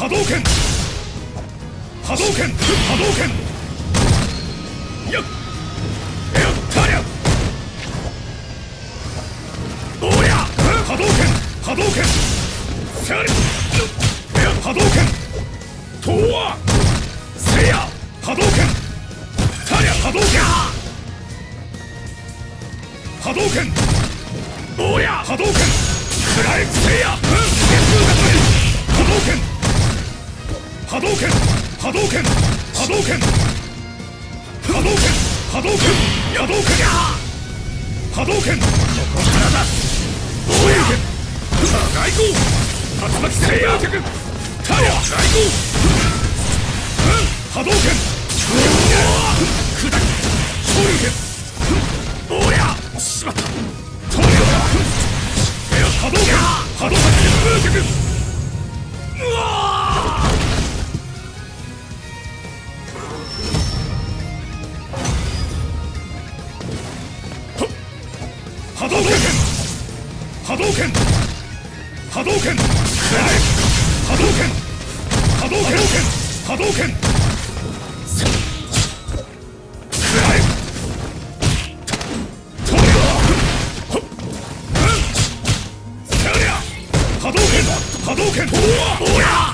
波動拳波動拳波動拳やっやったりゃおや波動拳波動拳さりや波動拳とわせや波動拳たりゃ波動拳波動拳おや波動拳くらえせや波動拳波動拳波動拳波動拳波動拳波動拳波動拳波動拳ここからだおや外交竜巻旋風脚たりゃ外交波動拳砕き昇竜拳おやしまったとりゃ波動拳波動拳旋風脚うわ波動拳波動拳波動拳波動拳波動拳波動拳とりゃ波動拳波動拳おや